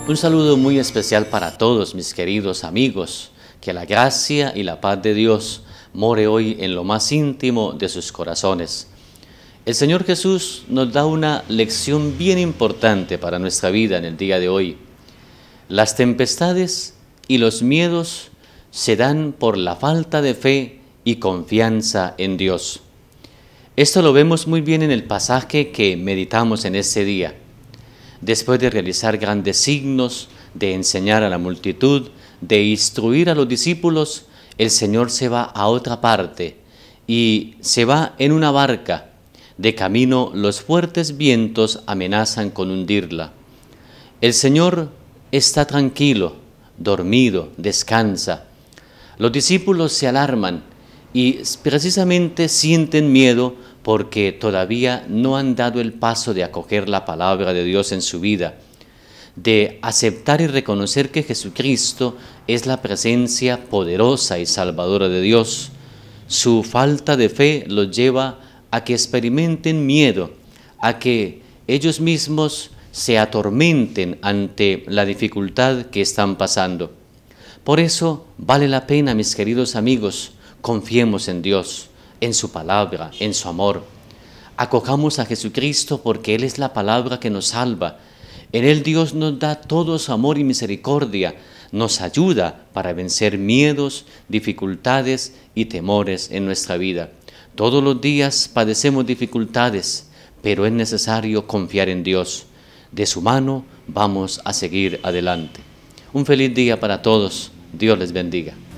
Un saludo muy especial para todos mis queridos amigos, que la gracia y la paz de Dios more hoy en lo más íntimo de sus corazones. El Señor Jesús nos da una lección bien importante para nuestra vida en el día de hoy. Las tempestades y los miedos se dan por la falta de fe y confianza en Dios. Esto lo vemos muy bien en el pasaje que meditamos en este día. Después de realizar grandes signos, de enseñar a la multitud, de instruir a los discípulos, el Señor se va a otra parte y se va en una barca. De camino, los fuertes vientos amenazan con hundirla. El Señor está tranquilo, dormido, descansa. Los discípulos se alarman y precisamente sienten miedo porque todavía no han dado el paso de acoger la palabra de Dios en su vida, de aceptar y reconocer que Jesucristo es la presencia poderosa y salvadora de Dios. Su falta de fe los lleva a que experimenten miedo, a que ellos mismos se atormenten ante la dificultad que están pasando. Por eso vale la pena, mis queridos amigos, confiemos en Dios, en su palabra, en su amor. Acojamos a Jesucristo porque Él es la palabra que nos salva. En Él Dios nos da todo su amor y misericordia, nos ayuda para vencer miedos, dificultades y temores en nuestra vida. Todos los días padecemos dificultades, pero es necesario confiar en Dios. De su mano vamos a seguir adelante. Un feliz día para todos. Dios les bendiga.